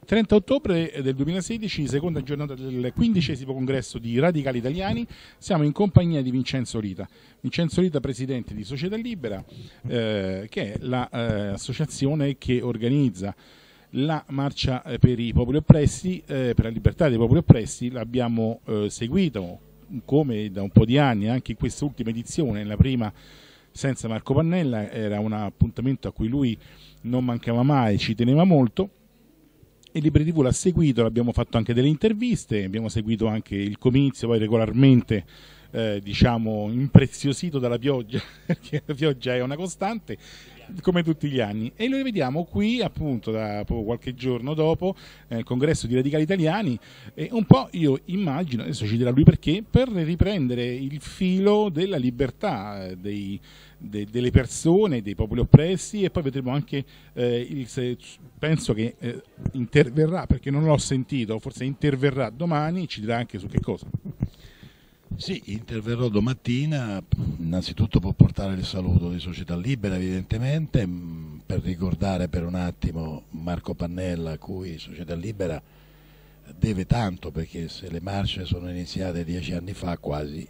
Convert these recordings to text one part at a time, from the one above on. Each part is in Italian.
30 ottobre del 2016, seconda giornata del 15° congresso di Radicali Italiani. Siamo in compagnia di Vincenzo Rita. Vincenzo Rita, presidente di Società Libera, che è l'associazione che organizza la marcia per i popoli oppressi, per la libertà dei popoli oppressi. L'abbiamo seguito come da un po' di anni, anche in questa ultima edizione, la prima senza Marco Pannella, era un appuntamento a cui lui non mancava mai, ci teneva molto. E Liberi TV l'ha seguito, abbiamo fatto anche delle interviste, abbiamo seguito anche il comizio, poi regolarmente diciamo impreziosito dalla pioggia, perché la pioggia è una costante, come tutti gli anni, e lo rivediamo qui appunto da qualche giorno dopo il congresso di Radicali Italiani, e un po' io immagino, adesso ci dirà lui perché, per riprendere il filo della libertà delle persone, dei popoli oppressi, e poi vedremo anche penso che interverrà, perché non l'ho sentito, forse interverrà domani, ci dirà anche su che cosa. Sì, interverrò domattina, innanzitutto per portare il saluto di Società Libera evidentemente, per ricordare per un attimo Marco Pannella, a cui Società Libera deve tanto, perché se le marce sono iniziate 10 anni fa quasi,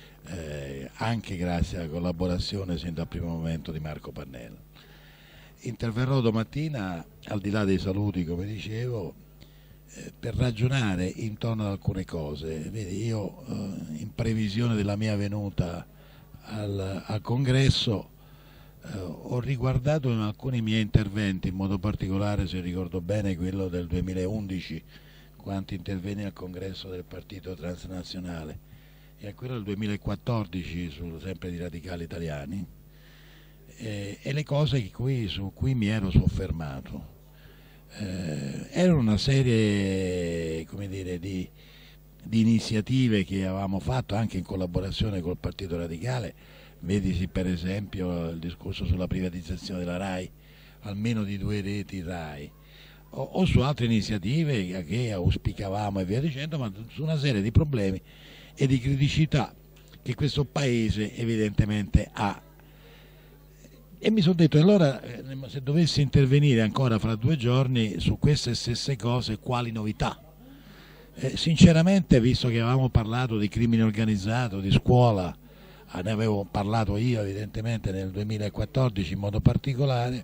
anche grazie alla collaborazione sin dal primo momento di Marco Pannella. Interverrò domattina, al di là dei saluti come dicevo, per ragionare intorno ad alcune cose. Vedi, io in previsione della mia venuta al congresso ho riguardato in alcuni miei interventi, in modo particolare, se ricordo bene, quello del 2011, quando intervenni al congresso del partito transnazionale, e a quello del 2014 sempre di Radicali Italiani, e le cose su cui mi ero soffermato. Erano una serie, come dire, di iniziative che avevamo fatto anche in collaborazione col Partito Radicale. Vedisi per esempio il discorso sulla privatizzazione della RAI, almeno di 2 reti RAI, o su altre iniziative che auspicavamo e via dicendo, ma su una serie di problemi e di criticità che questo Paese evidentemente ha. E mi sono detto, allora se dovessi intervenire ancora fra 2 giorni su queste stesse cose, quali novità? Sinceramente, visto che avevamo parlato di crimine organizzato, di scuola, ne avevo parlato io evidentemente nel 2014 in modo particolare,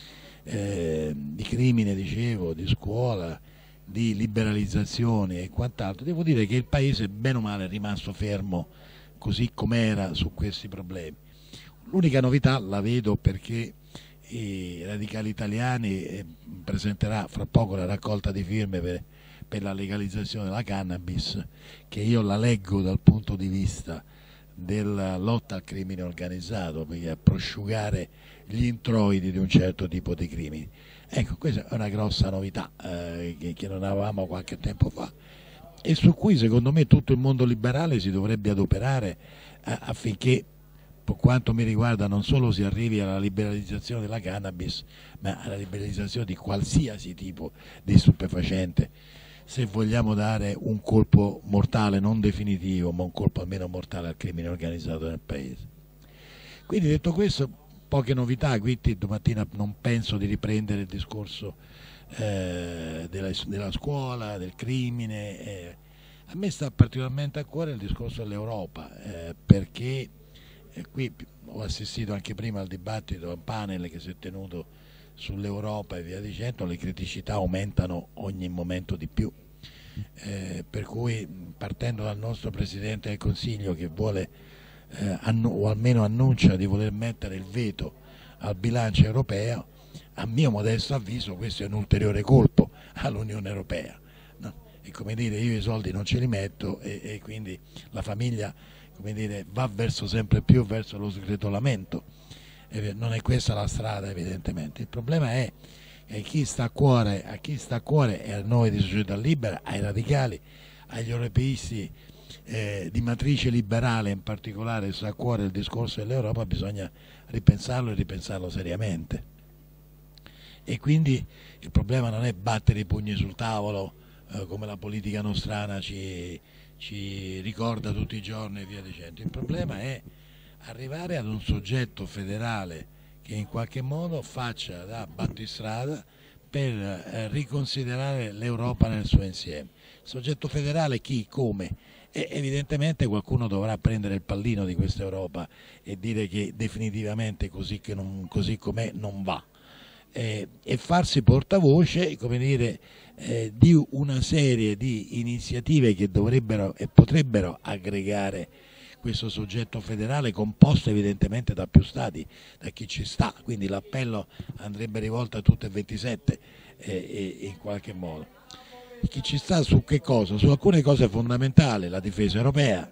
di crimine, dicevo, di scuola, di liberalizzazioni e quant'altro, devo dire che il Paese bene o male è rimasto fermo così com'era su questi problemi. L'unica novità la vedo perché i Radicali Italiani presenterà fra poco la raccolta di firme per la legalizzazione della cannabis, che io la leggo dal punto di vista della lotta al crimine organizzato, perché a prosciugare gli introiti di un certo tipo di crimini. Ecco, questa è una grossa novità che non avevamo qualche tempo fa, e su cui secondo me tutto il mondo liberale si dovrebbe adoperare affinché, per quanto mi riguarda, non solo si arrivi alla liberalizzazione della cannabis, ma alla liberalizzazione di qualsiasi tipo di stupefacente, se vogliamo dare un colpo mortale, non definitivo, ma un colpo almeno mortale al crimine organizzato nel Paese. Quindi, detto questo, poche novità. Quindi domattina non penso di riprendere il discorso della scuola, del crimine. A me sta particolarmente a cuore il discorso dell'Europa, perché qui ho assistito anche prima al dibattito, a un panel che si è tenuto sull'Europa e via dicendo, le criticità aumentano ogni momento di più, per cui, partendo dal nostro Presidente del Consiglio che vuole o almeno annuncia di voler mettere il veto al bilancio europeo, a mio modesto avviso questo è un ulteriore colpo all'Unione Europea, no? È come dire, io i soldi non ce li metto e quindi la famiglia, come dire, va sempre più verso lo sgretolamento. Non è questa la strada, evidentemente. Il problema è a chi sta a cuore e a noi di Società Libera, ai radicali, agli europeisti di matrice liberale in particolare, sta a cuore il discorso dell'Europa, bisogna ripensarlo e ripensarlo seriamente. E quindi il problema non è battere i pugni sul tavolo come la politica nostrana ci ricorda tutti i giorni e via dicendo. Il problema è arrivare ad un soggetto federale che in qualche modo faccia da battistrada per riconsiderare l'Europa nel suo insieme. Soggetto federale chi, come? E evidentemente qualcuno dovrà prendere il pallino di questa Europa e dire che definitivamente così com'è non va. E farsi portavoce, come dire, di una serie di iniziative che dovrebbero e potrebbero aggregare questo soggetto federale, composto evidentemente da più stati, da chi ci sta, quindi l'appello andrebbe rivolto a tutte e 27 in qualche modo. Chi ci sta su che cosa? Su alcune cose fondamentali, la difesa europea,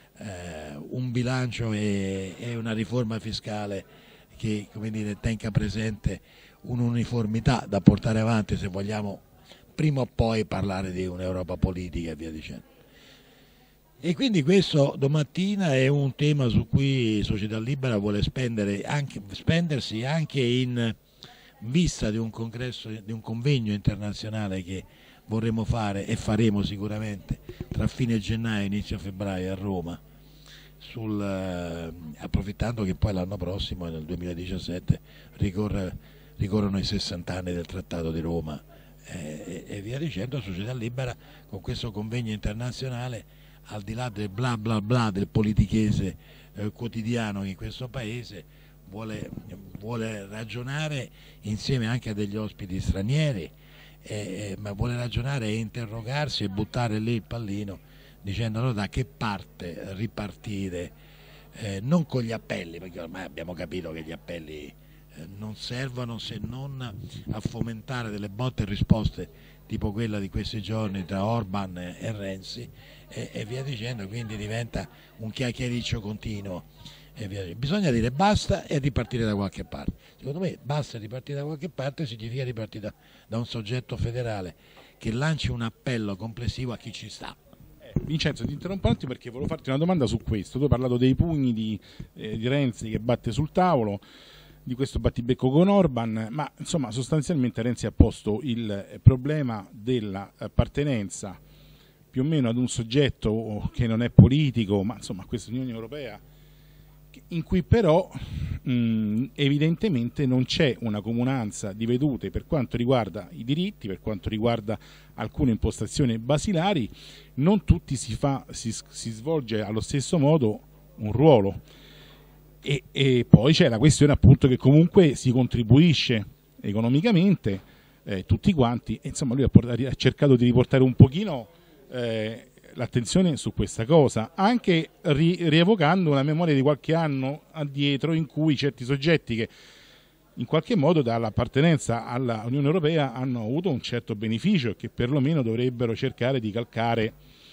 un bilancio e una riforma fiscale che, come dire, tenga presente un'uniformità da portare avanti se vogliamo prima o poi parlare di un'Europa politica e via dicendo. E quindi questo domattina è un tema su cui Società Libera vuole spendersi anche in vista di un congresso, di un convegno internazionale che vorremmo fare e faremo sicuramente tra fine gennaio e inizio febbraio a Roma, approfittando che poi l'anno prossimo, nel 2017, ricorrono i 60 anni del Trattato di Roma e via dicendo. Società Libera con questo convegno internazionale, al di là del bla bla bla del politichese quotidiano in questo paese, vuole ragionare insieme anche a degli ospiti stranieri, ma vuole ragionare e interrogarsi e buttare lì il pallino dicendo allora da che parte ripartire, non con gli appelli, perché ormai abbiamo capito che gli appelli non servono se non a fomentare delle botte e risposte tipo quella di questi giorni tra Orban e Renzi e via dicendo, quindi diventa un chiacchiericcio continuo. Bisogna dire basta e ripartire da qualche parte. Secondo me basta ripartire da qualche parte significa ripartire da un soggetto federale che lanci un appello complessivo a chi ci sta. Vincenzo, ti interrompo un attimo perché volevo farti una domanda su questo. Tu hai parlato dei pugni di Renzi che batte sul tavolo, di questo battibecco con Orban, ma insomma sostanzialmente Renzi ha posto il problema dell'appartenenza più o meno ad un soggetto che non è politico, ma insomma questa Unione Europea, in cui però evidentemente non c'è una comunanza di vedute per quanto riguarda i diritti, per quanto riguarda alcune impostazioni basilari, non tutti si svolge allo stesso modo un ruolo. E poi c'è la questione appunto che comunque si contribuisce economicamente tutti quanti, e insomma lui ha cercato di riportare un pochino l'attenzione su questa cosa, anche rievocando una memoria di qualche anno addietro in cui certi soggetti che in qualche modo dall'appartenenza all'Unione Europea hanno avuto un certo beneficio e che perlomeno dovrebbero cercare di calcare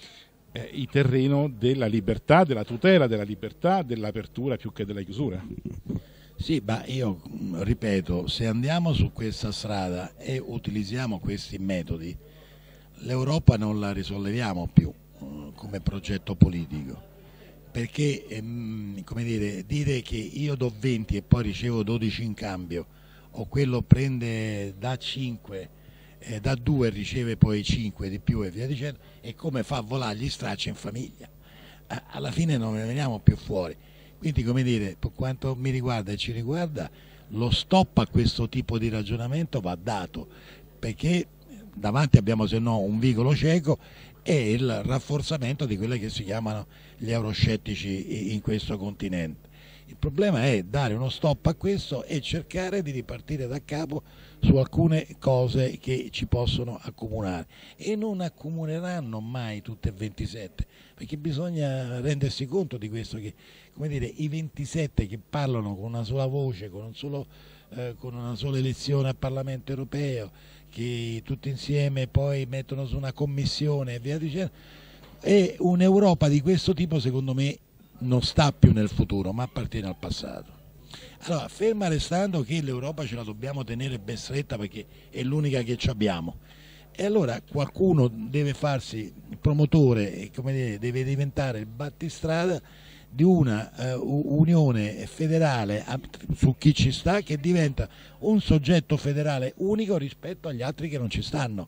il terreno della libertà, della tutela della libertà, dell'apertura più che della chiusura. Sì, ma io ripeto, se andiamo su questa strada e utilizziamo questi metodi, l'Europa non la risolleviamo più come progetto politico, perché come dire che io do 20 e poi ricevo 12 in cambio, o quello prende da 5 da 2 riceve poi 5 di più e via dicendo, e come fa a volare gli stracci in famiglia, alla fine non ne veniamo più fuori. Quindi, come dire, per quanto mi riguarda e ci riguarda, lo stop a questo tipo di ragionamento va dato, perché davanti abbiamo se no un vicolo cieco e il rafforzamento di quelli che si chiamano gli euroscettici in questo continente. Il problema è dare uno stop a questo e cercare di ripartire da capo su alcune cose che ci possono accomunare, e non accomuneranno mai tutte e 27, perché bisogna rendersi conto di questo, che come dire, i 27 che parlano con una sola voce, con una sola elezione al Parlamento europeo, che tutti insieme poi mettono su una commissione e via dicendo, e un'Europa di questo tipo secondo me non sta più nel futuro ma appartiene al passato. Allora, ferma restando che l'Europa ce la dobbiamo tenere ben stretta perché è l'unica che ci abbiamo, e allora qualcuno deve farsi promotore e, come dire, deve diventare il battistrada di una unione federale su chi ci sta, che diventa un soggetto federale unico rispetto agli altri che non ci stanno,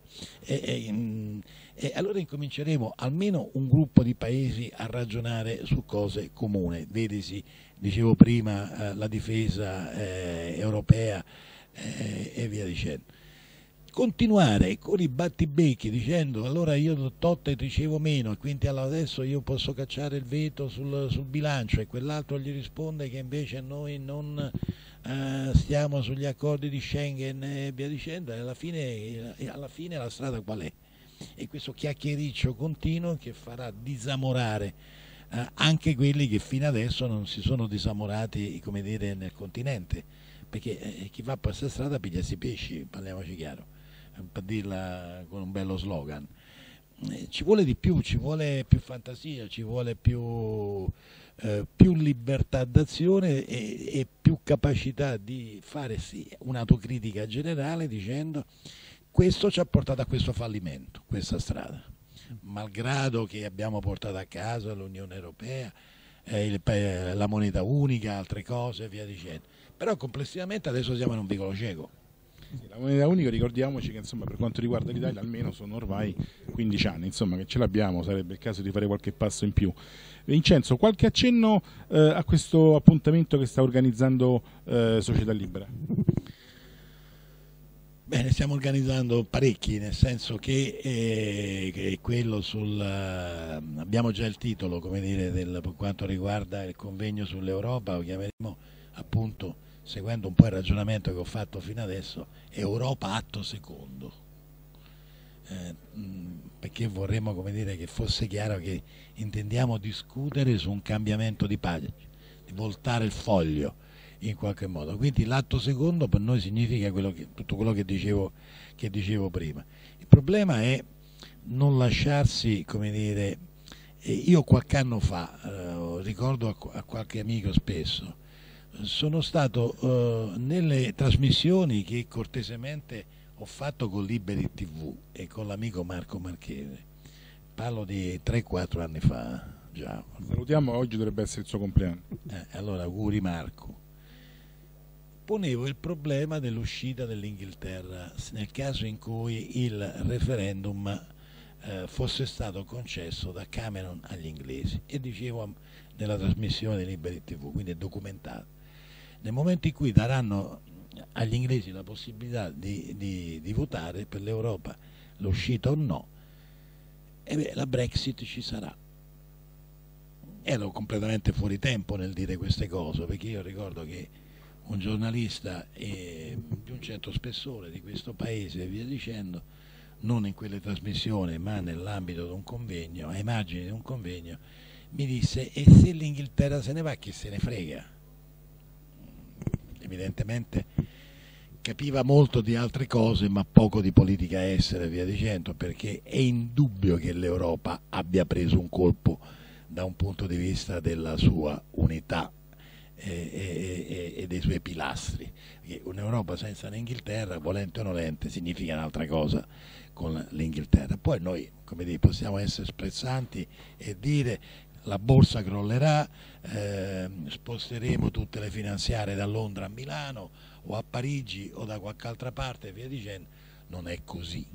e allora incominceremo almeno un gruppo di paesi a ragionare su cose comuni. Vedesi, dicevo prima, la difesa europea e via dicendo. continuare con i battibecchi dicendo allora io tot e ricevo meno e quindi adesso io posso cacciare il veto sul bilancio, e quell'altro gli risponde che invece noi non stiamo sugli accordi di Schengen e via dicendo, e alla fine la strada qual è? E questo chiacchiericcio continuo che farà disamorare anche quelli che fino adesso non si sono disamorati, come dire, nel continente, perché chi va per questa strada piglia sti pesci, parliamoci chiaro, per dirla con un bello slogan. Ci vuole di più, ci vuole più fantasia, ci vuole più libertà d'azione e più capacità di fare un'autocritica generale dicendo questo ci ha portato a questo fallimento, questa strada, malgrado che abbiamo portato a casa l'Unione Europea, la moneta unica, altre cose, via dicendo. Però complessivamente adesso siamo in un vicolo cieco. Sì, la moneta unica, ricordiamoci che insomma, per quanto riguarda l'Italia almeno sono ormai 15 anni insomma, che ce l'abbiamo, sarebbe il caso di fare qualche passo in più. Vincenzo, qualche accenno a questo appuntamento che sta organizzando Società Libera? Bene, stiamo organizzando parecchi, nel senso che quello abbiamo già il titolo, come dire, per quanto riguarda il convegno sull'Europa, lo chiameremo appunto, seguendo un po' il ragionamento che ho fatto fino adesso, Europa atto secondo, perché vorremmo, come dire, che fosse chiaro che intendiamo discutere su un cambiamento di pagina, di voltare il foglio in qualche modo. Quindi l'atto secondo per noi significa tutto quello che dicevo prima. Il problema è non lasciarsi, come dire, io qualche anno fa, ricordo a qualche amico spesso, sono stato nelle trasmissioni che cortesemente ho fatto con Liberi TV e con l'amico Marco Marchese, parlo di 3-4 anni fa già. Salutiamo, oggi dovrebbe essere il suo compleanno. Allora auguri Marco. Ponevo il problema dell'uscita dell'Inghilterra nel caso in cui il referendum fosse stato concesso da Cameron agli inglesi, e dicevo nella trasmissione di Liberi TV, quindi è documentato, nel momento in cui daranno agli inglesi la possibilità di votare per l'Europa l'uscita o no, la Brexit ci sarà. Ero completamente fuori tempo nel dire queste cose, perché io ricordo che un giornalista di un certo spessore di questo paese e via dicendo, non in quelle trasmissioni ma nell'ambito di un convegno, a immagini di un convegno, mi disse: e se l'Inghilterra se ne va, chi se ne frega? Evidentemente capiva molto di altre cose ma poco di politica estera e via dicendo, perché è indubbio che l'Europa abbia preso un colpo da un punto di vista della sua unità e dei suoi pilastri. Un'Europa senza l'Inghilterra, volente o nolente, significa un'altra cosa con l'Inghilterra. Poi noi, come dire, possiamo essere sprezzanti e dire la borsa crollerà, sposteremo tutte le finanziarie da Londra a Milano o a Parigi o da qualche altra parte e via dicendo. Non è così.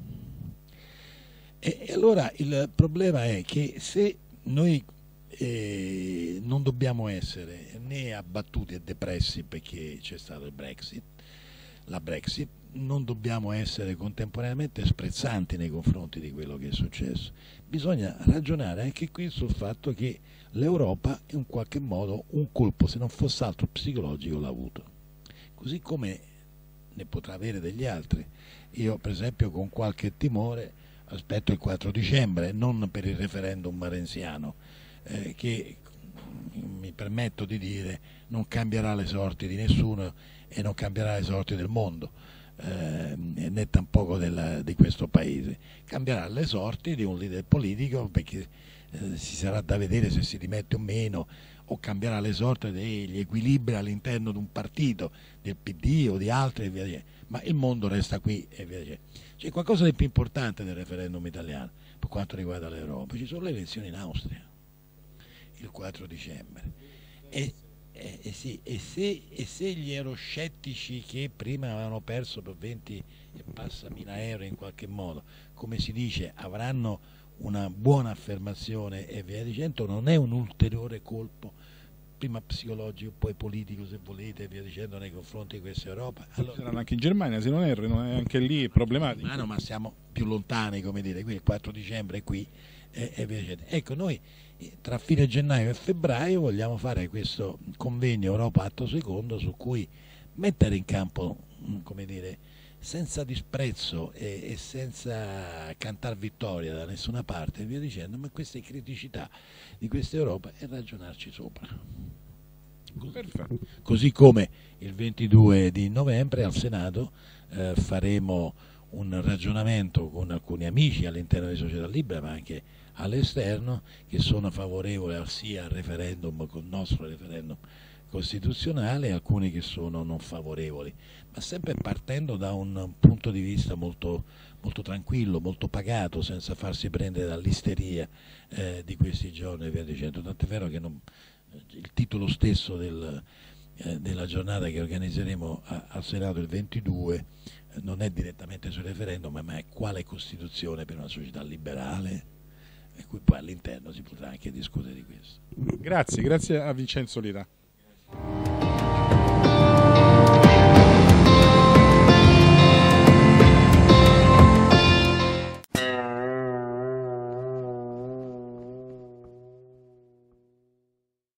E allora il problema è che se noi non dobbiamo essere né abbattuti e depressi perché c'è stato la Brexit, non dobbiamo essere contemporaneamente sprezzanti nei confronti di quello che è successo. Bisogna ragionare anche qui sul fatto che l'Europa in qualche modo un colpo, se non fosse altro psicologico, l'ha avuto, così come ne potrà avere degli altri. Io per esempio con qualche timore aspetto il 4 dicembre, non per il referendum renziano, che mi permetto di dire non cambierà le sorti di nessuno e non cambierà le sorti del mondo, né tampoco di questo paese. Cambierà le sorti di un leader politico, perché si sarà da vedere se si dimette o meno, o cambierà le sorti degli equilibri all'interno di un partito, del PD o di altri e via dicendo. Ma il mondo resta qui e via dicendo. C'è qualcosa di più importante del referendum italiano per quanto riguarda l'Europa: ci sono le elezioni in Austria il 4 dicembre e se gli euroscettici che prima avevano perso per 20 e passa mila euro in qualche modo, come si dice, avranno una buona affermazione e via dicendo, non è un ulteriore colpo prima psicologico, poi politico se volete, e via dicendo, nei confronti di questa Europa. Allora, saranno anche in Germania, se non erro, non è anche lì problematico. Ma siamo più lontani, come dire, qui il 4 dicembre è qui e via dicendo. Ecco, noi tra fine gennaio e febbraio vogliamo fare questo convegno Europa Atto Secondo, su cui mettere in campo, come dire, senza disprezzo e senza cantar vittoria da nessuna parte e via dicendo, ma queste criticità di questa Europa e ragionarci sopra. Perfetto. Così come il 22 di novembre al Senato faremo un ragionamento con alcuni amici all'interno di Società Libera, ma anche all'esterno, che sono favorevoli sia al referendum, con il nostro referendum costituzionale, e alcuni che sono non favorevoli, ma sempre partendo da un punto di vista molto, molto tranquillo, molto pagato, senza farsi prendere dall'isteria di questi giorni e via dicendo. Tant'è vero che il titolo stesso della giornata che organizzeremo al Senato il 22 non è direttamente sul referendum, ma è quale Costituzione per una società liberale, e cui poi all'interno si potrà anche discutere di questo. Grazie a Vincenzo Lira.